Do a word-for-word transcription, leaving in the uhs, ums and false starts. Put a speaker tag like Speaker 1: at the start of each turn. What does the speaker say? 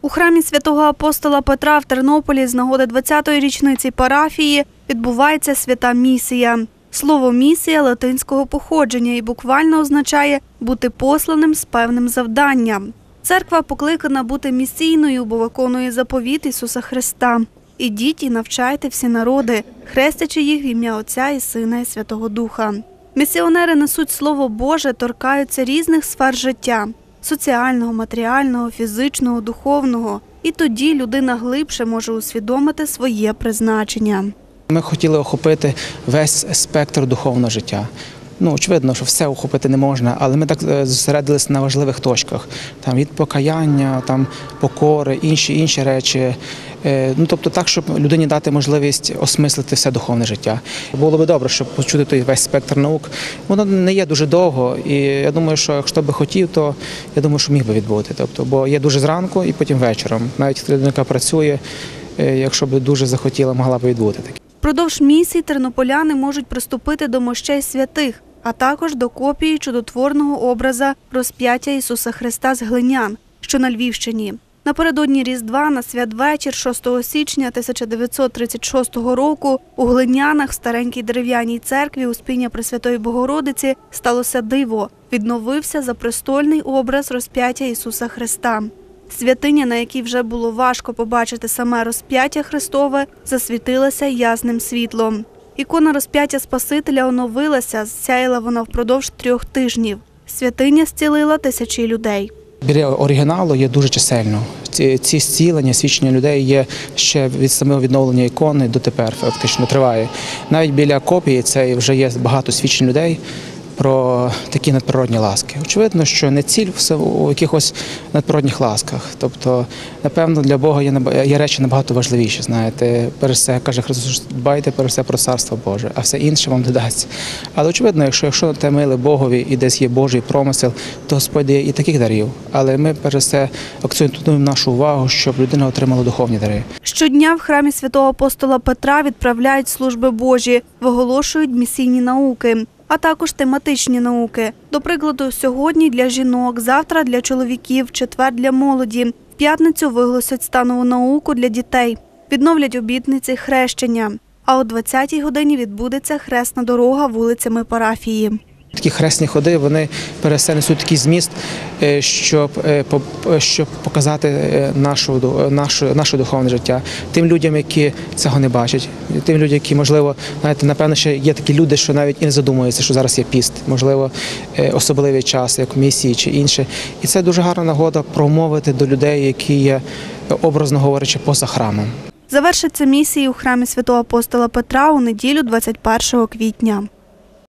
Speaker 1: У храмі святого апостола Петра в Тернополі з нагоди двадцятої річниці парафії відбувається свята місія. Слово «місія» латинського походження і буквально означає «бути посланим з певним завданням». Церква покликана бути місійною, бо виконує заповіт Ісуса Христа. «Ідіть і навчайте всі народи, хрестячи їх в ім'я Отця і Сина і Святого Духа». Місіонери несуть Слово Боже, торкаються різних сфер життя – соціального, матеріального, фізичного, духовного. І тоді людина глибше може усвідомити своє призначення.
Speaker 2: Ми хотіли охопити весь спектр духовного життя. Ну, очевидно, що все охопити не можна, але ми так зосередилися на важливих точках. Там від покаяння, там покори, інші інші речі. Ну, тобто так, щоб людині дати можливість осмислити все духовне життя. Було б добре, щоб почути той весь спектр наук. Воно не є дуже довго, і я думаю, що якщо би хотів, то я думаю, що міг би відбути. Тобто, бо є дуже зранку і потім вечором. Навіть людина, яка працює, якщо б дуже захотіла, могла б відбути таке.
Speaker 1: Впродовж місій тернополяни можуть приступити до мощей святих, а також до копії чудотворного образа розп'яття Ісуса Христа з Глинян, що на Львівщині. Напередодні Різдва на святвечір шостого січня тисяча дев'ятсот тридцять шостого року у Глинянах в старенькій дерев'яній церкві Успіння Пресвятої Богородиці сталося диво. Відновився запрестольний образ розп'яття Ісуса Христа. Святиня, на якій вже було важко побачити саме розп'яття Христове, засвітилася ясним світлом. Ікона розп'яття Спасителя оновилася, зсяяла вона впродовж трьох тижнів. Святиня зцілила тисячі людей.
Speaker 2: Біля оригіналу є дуже чисельно. Ці, ці зцілення, свідчення людей є ще від самого відновлення ікони дотепер фактично триває. Навіть біля копії це вже є багато свідчень людей про такі надприродні ласки. Очевидно, що не ціль у якихось надприродних ласках. Тобто, напевно, для Бога є, є речі набагато важливіші. Знаєте, перш все, каже Христос, дбайте перш все про Царство Боже, а все інше вам додасться. Але очевидно, якщо, якщо те миле Богові і десь є Божий промисел, то Господь дає і таких дарів. Але ми перш все акцентуємо нашу увагу, щоб людина отримала духовні дари.
Speaker 1: Щодня в храмі святого апостола Петра відправляють служби Божі, виголошують місійні науки, а також тематичні науки. До прикладу, сьогодні для жінок, завтра для чоловіків, в четвер для молоді. В п'ятницю виголосять станову науку для дітей. Відновлять обітниці хрещення. А о двадцятій годині відбудеться хресна дорога вулицями парафії.
Speaker 2: Такі хресні ходи, вони перенесуть такий зміст, щоб, щоб показати нашу, нашу, наше духовне життя. Тим людям, які цього не бачать, тим людям, які, можливо, знаєте, напевно, ще є такі люди, що навіть і не задумуються, що зараз є піст, можливо, особливий час, як місії чи інше. І це дуже гарна нагода промовити до людей, які є, образно говорячи, поза храмом.
Speaker 1: Завершаться місії у храмі святого апостола Петра у неділю двадцять першого квітня.